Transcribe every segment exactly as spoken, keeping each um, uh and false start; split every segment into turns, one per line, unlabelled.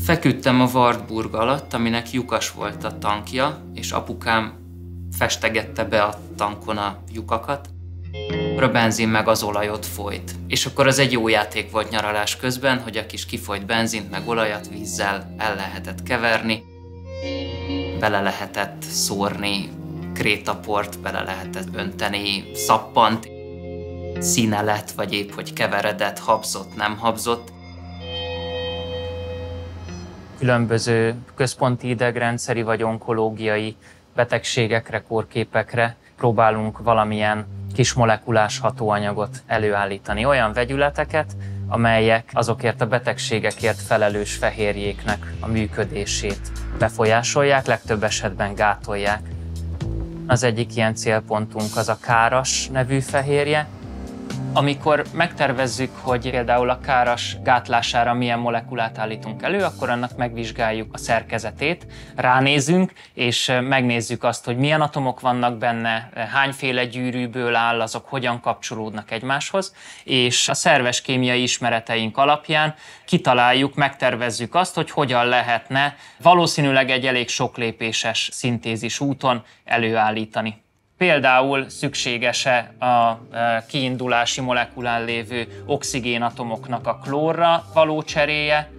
Feküdtem a Wartburg alatt, aminek lyukas volt a tankja, és apukám festegette be a tankon a lyukakat. A benzin meg az olajot folyt. És akkor az egy jó játék volt nyaralás közben, hogy a kis kifolyt benzint meg olajat vízzel el lehetett keverni, bele lehetett szórni krétaport, bele lehetett önteni szappant, színe lett, vagy épp hogy keveredett, habzott, nem habzott. Különböző központi idegrendszeri vagy onkológiai betegségekre, kórképekre próbálunk valamilyen kis molekulás hatóanyagot előállítani. Olyan vegyületeket, amelyek azokért a betegségekért felelős fehérjéknek a működését befolyásolják, legtöbb esetben gátolják. Az egyik ilyen célpontunk az a káras nevű fehérje. Amikor megtervezzük, hogy például a káras gátlására milyen molekulát állítunk elő, akkor annak megvizsgáljuk a szerkezetét, ránézünk, és megnézzük azt, hogy milyen atomok vannak benne, hányféle gyűrűből áll, azok hogyan kapcsolódnak egymáshoz, és a szerves kémiai ismereteink alapján kitaláljuk, megtervezzük azt, hogy hogyan lehetne valószínűleg egy elég soklépéses szintézis úton előállítani. Például szükséges-e a kiindulási molekulán lévő oxigénatomoknak a klórra való cseréje?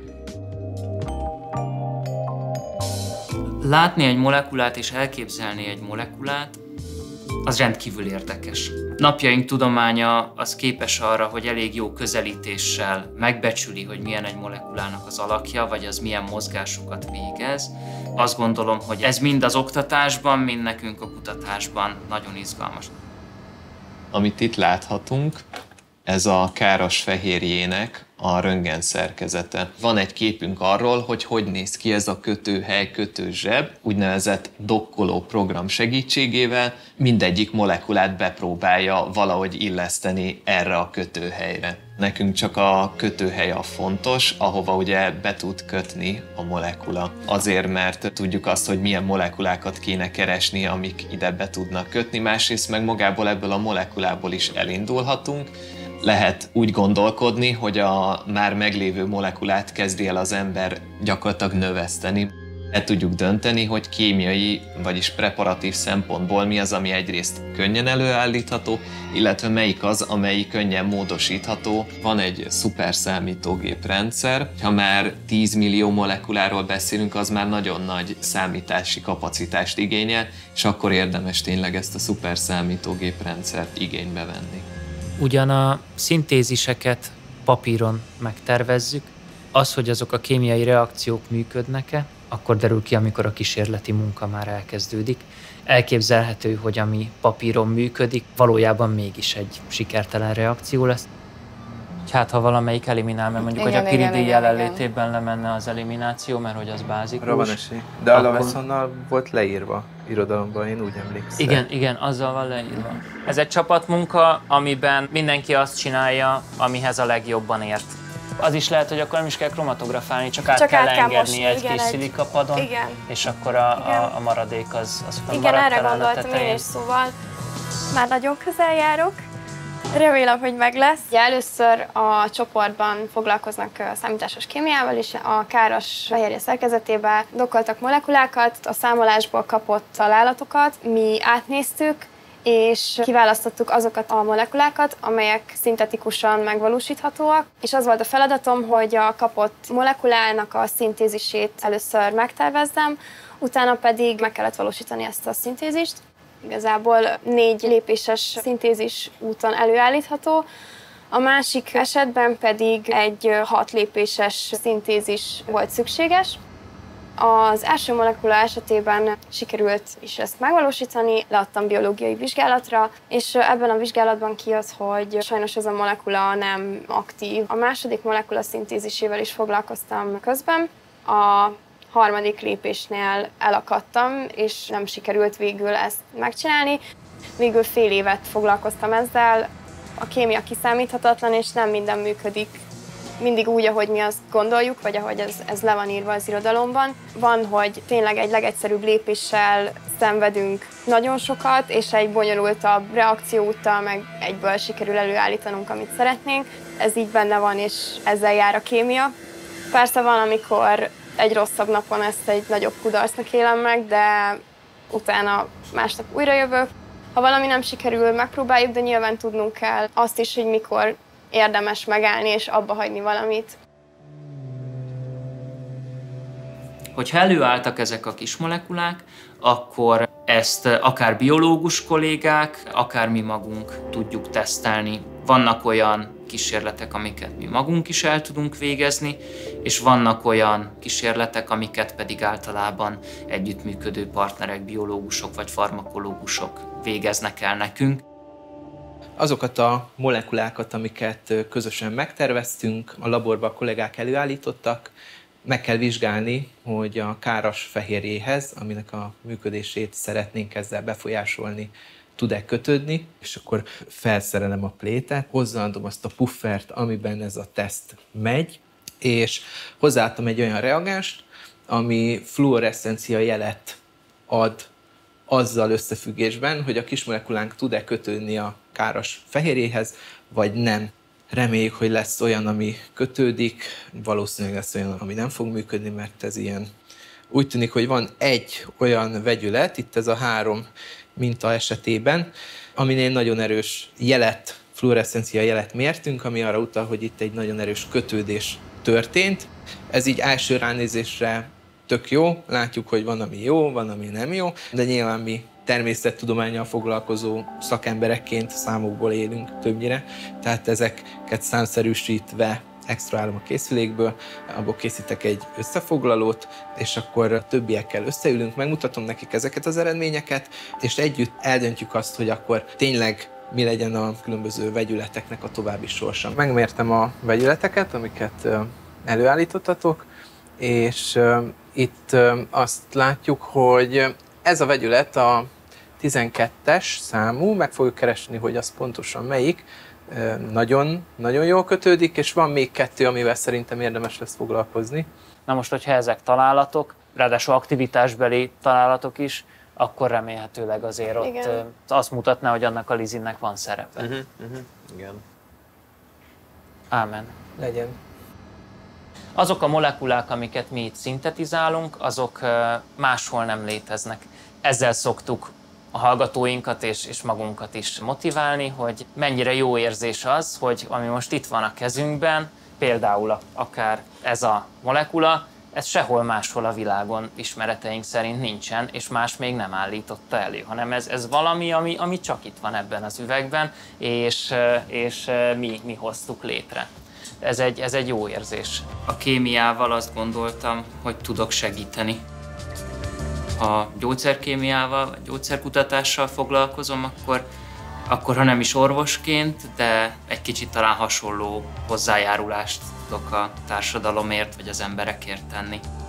Látni egy molekulát és elképzelni egy molekulát, az rendkívül érdekes. Napjaink tudománya az képes arra, hogy elég jó közelítéssel megbecsüli, hogy milyen egy molekulának az alakja, vagy az milyen mozgásokat végez. Azt gondolom, hogy ez mind az oktatásban, mind nekünk a kutatásban nagyon izgalmas.
Amit itt láthatunk, ez a káros fehérjének a röntgen szerkezete. Van egy képünk arról, hogy hogy néz ki ez a kötőhely, kötőzseb, úgynevezett dokkoló program segítségével mindegyik molekulát bepróbálja valahogy illeszteni erre a kötőhelyre. Nekünk csak a kötőhely a fontos, ahova ugye be tud kötni a molekula. Azért, mert tudjuk azt, hogy milyen molekulákat kéne keresni, amik ide be tudnak kötni, másrészt meg magából ebből a molekulából is elindulhatunk. Lehet úgy gondolkodni, hogy a már meglévő molekulát kezdi el az ember gyakorlatilag növeszteni. El tudjuk dönteni, hogy kémiai, vagyis preparatív szempontból mi az, ami egyrészt könnyen előállítható, illetve melyik az, amely könnyen módosítható. Van egy szuper számítógép rendszer, ha már tíz millió molekuláról beszélünk, az már nagyon nagy számítási kapacitást igényel, és akkor érdemes tényleg ezt a szuper számítógép rendszert igénybe venni.
Ugyan a szintéziseket papíron megtervezzük, az, hogy azok a kémiai reakciók működnek-e, akkor derül ki, amikor a kísérleti munka már elkezdődik. Elképzelhető, hogy ami papíron működik, valójában mégis egy sikertelen reakció lesz. Hát, ha valamelyik eliminál, mert mondjuk, igen, hogy a piridin jelenlétében igen. lemenne az elimináció, mert hogy az bázikus.
Arra van esély. De a Lawessonnal volt leírva irodalomban, én úgy emlékszem.
Igen, igen, azzal van leírva. Ez egy csapatmunka, amiben mindenki azt csinálja, amihez a legjobban ért. Az is lehet, hogy akkor nem is kell kromatografálni, csak át csak kell át engedni kell egy kis szilikapadon, igen. és akkor a, a, a maradék az, az
igen, erre gondoltam én is, szóval már nagyon közel járok. Remélem, hogy meg lesz. Ugye először a csoportban foglalkoznak számításos kémiával is, a káros fehérje szerkezetébe dokkoltak molekulákat, a számolásból kapott találatokat, mi átnéztük, és kiválasztottuk azokat a molekulákat, amelyek szintetikusan megvalósíthatóak, és az volt a feladatom, hogy a kapott molekulának a szintézisét először megtervezzem, utána pedig meg kellett valósítani ezt a szintézist. Igazából négy lépéses szintézis úton előállítható, a másik esetben pedig egy hat lépéses szintézis volt szükséges. Az első molekula esetében sikerült is ezt megvalósítani, leadtam biológiai vizsgálatra, és ebben a vizsgálatban kijött, hogy sajnos ez a molekula nem aktív. A második molekula szintézisével is foglalkoztam közben. A harmadik lépésnél elakadtam, és nem sikerült végül ezt megcsinálni. Végül fél évet foglalkoztam ezzel. A kémia kiszámíthatatlan, és nem minden működik mindig úgy, ahogy mi azt gondoljuk, vagy ahogy ez, ez le van írva az irodalomban. Van, hogy tényleg egy legegyszerűbb lépéssel szenvedünk nagyon sokat, és egy bonyolultabb reakcióúttal meg egyből sikerül előállítanunk, amit szeretnénk. Ez így benne van, és ezzel jár a kémia. Persze van, amikor egy rosszabb napon ezt egy nagyobb kudarcnak élem meg, de utána másnap újra jövök. Ha valami nem sikerül, megpróbáljuk, de nyilván tudnunk kell azt is, hogy mikor érdemes megállni és abba hagyni valamit.
Hogyha előálltak ezek a kis molekulák, akkor ezt akár biológus kollégák, akár mi magunk tudjuk tesztelni. Vannak olyan kísérletek, amiket mi magunk is el tudunk végezni, és vannak olyan kísérletek, amiket pedig általában együttműködő partnerek, biológusok vagy farmakológusok végeznek el nekünk.
Azokat a molekulákat, amiket közösen megterveztünk, a laborban a kollégák előállítottak, meg kell vizsgálni, hogy a káros fehérjéhez, aminek a működését szeretnénk ezzel befolyásolni, tud-e kötődni, és akkor felszerelem a plétet, hozzáadom azt a puffert, amiben ez a teszt megy, és hozzáadtam egy olyan reagánst, ami fluoreszcencia jelet ad azzal összefüggésben, hogy a kismolekulánk tud-e kötődni a káros fehérjéhez, vagy nem. Reméljük, hogy lesz olyan, ami kötődik, valószínűleg lesz olyan, ami nem fog működni, mert ez ilyen. Úgy tűnik, hogy van egy olyan vegyület, itt ez a három minta esetében, aminél nagyon erős jelet, fluoreszcencia jelet mértünk, ami arra utal, hogy itt egy nagyon erős kötődés történt. Ez így első ránézésre tök jó, látjuk, hogy van, ami jó, van, ami nem jó, de nyilván mi természettudománnyal foglalkozó szakemberekként számokból élünk többnyire, tehát ezeket számszerűsítve extrahálom a készülékből, abból készítek egy összefoglalót, és akkor a többiekkel összeülünk, megmutatom nekik ezeket az eredményeket, és együtt eldöntjük azt, hogy akkor tényleg mi legyen a különböző vegyületeknek a további sorsa. Megmértem a vegyületeket, amiket előállítottatok, és itt azt látjuk, hogy ez a vegyület a tizenkettes számú, meg fogjuk keresni, hogy az pontosan melyik, nagyon, nagyon jól kötődik, és van még kettő, amivel szerintem érdemes lesz foglalkozni.
Na most, hogyha ezek találatok, ráadásul aktivitásbeli találatok is, akkor remélhetőleg azért ott igen. Azt mutatná, hogy annak a lizinnek van szerepe.
Uh-huh, uh-huh. Igen.
Ámen.
Legyen.
Azok a molekulák, amiket mi itt szintetizálunk, azok máshol nem léteznek. Ezzel szoktuk a hallgatóinkat és, és magunkat is motiválni, hogy mennyire jó érzés az, hogy ami most itt van a kezünkben, például akár ez a molekula, ez sehol máshol a világon ismereteink szerint nincsen, és más még nem állította elő, hanem ez, ez valami, ami, ami csak itt van ebben az üvegben, és, és mi, mi hoztuk létre. Ez egy, ez egy jó érzés. A kémiával azt gondoltam, hogy tudok segíteni. Ha gyógyszerkémiával, vagy gyógyszerkutatással foglalkozom, akkor, akkor ha nem is orvosként, de egy kicsit talán hasonló hozzájárulást tudok a társadalomért, vagy az emberekért tenni.